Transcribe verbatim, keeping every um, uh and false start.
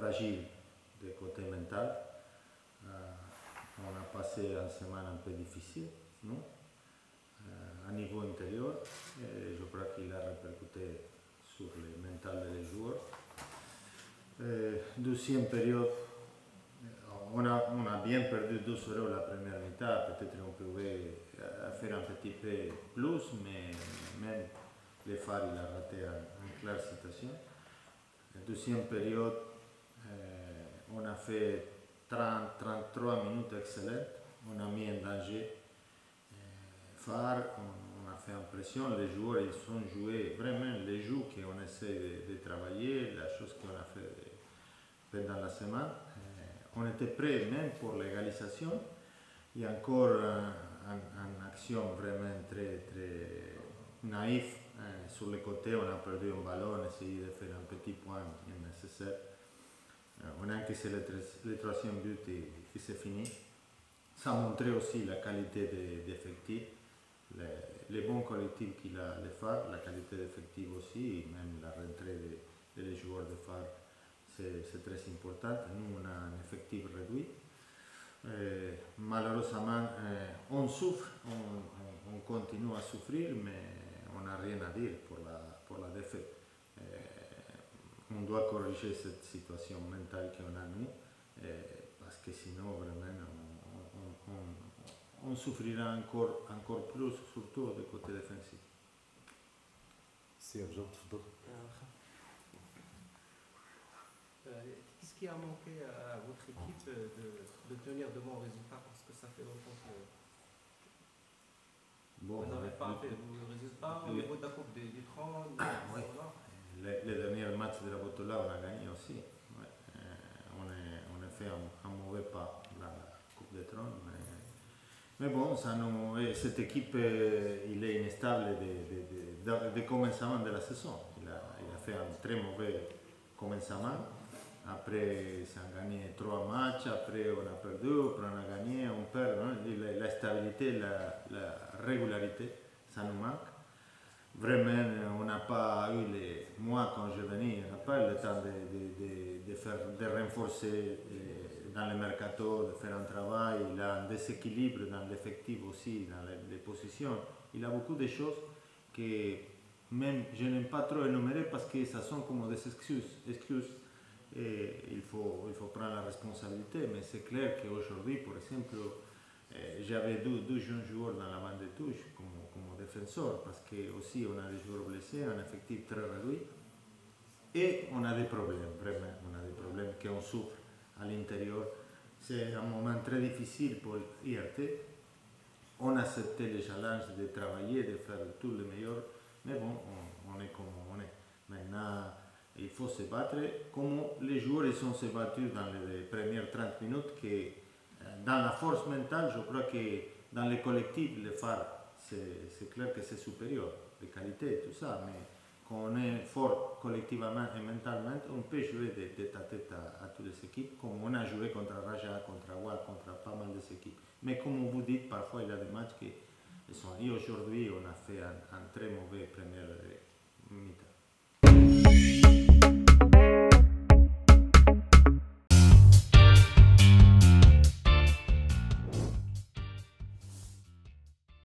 fragile du côté mental. Euh, on a passé une semaine un peu difficile, non? Euh, à niveau intérieur, et je crois qu'il a répercuté sur le mental des joueurs. Euh, deuxième période, on a, on a bien perdu deux zéro la première mi-temps, peut-être on pouvait faire un petit peu plus, mais même le phare il a raté une claire situation. La deuxième période, euh, on a fait trente à trente-trois minutes excellentes, on a mis en danger euh, phare, on, on a fait impression, les joueurs ils ont joué vraiment les jeux qu'on essaie de, de travailler, la chose qu'on a fait pendant la semaine. Euh, on était prêt même pour l'égalisation. Il y a encore une action vraiment très, très naïf. Euh, sur le côté, on a perdu un ballon, on a essayé de faire un petit point nécessaire. Euh, on a encaissé le, le troisième but et, et c'est fini. Ça montrait aussi la qualité des effectifs, les, les bons collectifs qu'il a le phare, la qualité d'effectifs aussi, et même la rentrée des de joueurs de phare. C'est très important. Nous, on a un effectif réduit. Euh, malheureusement, euh, on souffre, on, on, on continue à souffrir, mais on n'a rien à dire pour la, pour la défaite. Euh, on doit corriger cette situation mentale qu'on a nous, euh, parce que sinon, vraiment, on, on, on, on souffrira encore, encore plus, surtout du côté défensif. C'est un genre de Qu'est-ce qui a manqué à votre équipe de, de tenir de bons résultats? Parce que ça fait longtemps que bon, vous n'avez pas fait de résultats au niveau de la Coupe du trône. Oui. Les, les derniers matchs de la Botola, on a gagné aussi. Ouais. Euh, on, est, on a fait un, un mauvais pas la Coupe du trône. Mais, mais bon, ça nous, cette équipe, il est instable de, de, de, de, de commencement de la saison. Il a, il a fait un très mauvais commencement. Après, ça a gagné trois matchs, après on a perdu, après on a gagné, on perd. Hein? La, la stabilité, la, la régularité, ça nous manque. Vraiment, on n'a pas eu les mois quand je venais, on n'a pas eu le temps de, de, de, de, faire, de renforcer dans le mercato, de faire un travail. Il a un déséquilibre dans l'effectif aussi, dans les, les positions. Il a beaucoup de choses que même je n'aime pas trop énumérer parce que ça sont comme des excuses. excuses. Et il faut, il faut prendre la responsabilité, mais c'est clair qu'aujourd'hui, par exemple, eh, j'avais deux, deux jeunes joueurs dans la bande de touche comme, comme défenseur, parce que aussi on a des joueurs blessés, un effectif très réduit, et on a des problèmes, vraiment, on a des problèmes qu'on souffre à l'intérieur. C'est un moment très difficile pour I R T. On a accepté le challenge de travailler, de faire tout le meilleur, mais bon, on, on est comme on est. Maintenant, il faut se battre comme les joueurs ils sont se battus dans les premières trente minutes. Que, dans la force mentale, je crois que dans le collectif, le phare, c'est clair que c'est supérieur, les qualités, tout ça, mais quand on est fort collectivement et mentalement, on peut jouer de tête à tête à, à toutes les équipes, comme on a joué contre Raja, contre Awad, contre pas mal d'équipes. Mais comme vous dites, parfois il y a des matchs qui sont. Et aujourd'hui, on a fait un, un très mauvais premier